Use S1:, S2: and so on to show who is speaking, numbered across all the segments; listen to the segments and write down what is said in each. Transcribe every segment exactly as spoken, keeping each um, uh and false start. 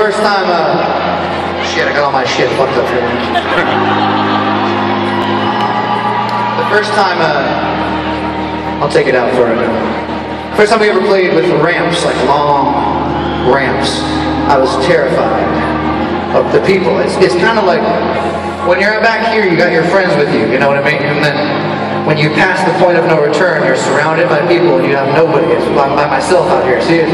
S1: first time, uh, shit, I got all my shit fucked up here. The first time, uh, I'll take it out for it. First time we ever played with ramps, like long ramps, I was terrified of the people. It's, it's kind of like, when you're back here, you got your friends with you, you know what I mean? And then, when you pass the point of no return, you're surrounded by people and you have nobody. It's by, by myself out here, see it?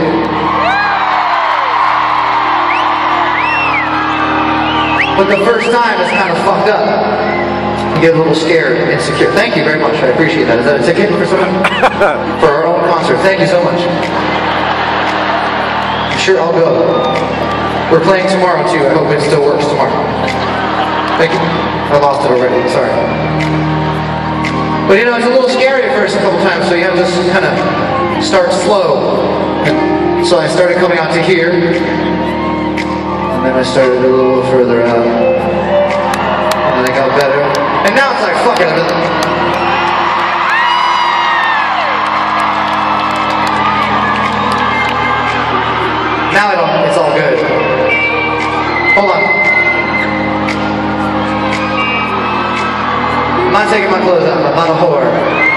S1: But the first time it's kind of fucked up. You get a little scared and insecure. Thank you very much, I appreciate that. Is that a ticket for someone? For our own concert, thank you so much. I'm sure I'll go. We're playing tomorrow too, I hope it still works tomorrow. Thank you. I lost it already, sorry. But you know, it's a little scary at first a couple times, so you have to just kind of start slow. And so I started coming out to here, and then I started a little further out, and then I got better. And now it's like, fuck it, I'm now I don't, it's all good. Hold on. I'm not taking my clothes off, I'm not a whore.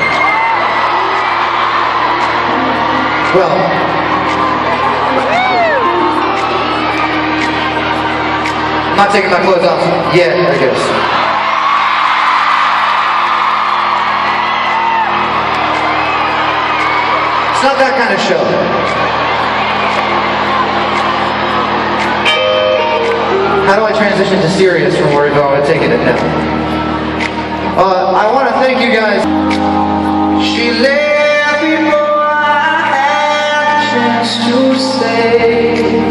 S1: Well, I'm not taking my clothes off yet, I guess. It's not that kind of show. How do I transition to serious from where we've already taken it now? Uh, I want to thank you guys. She left before I had a chance to say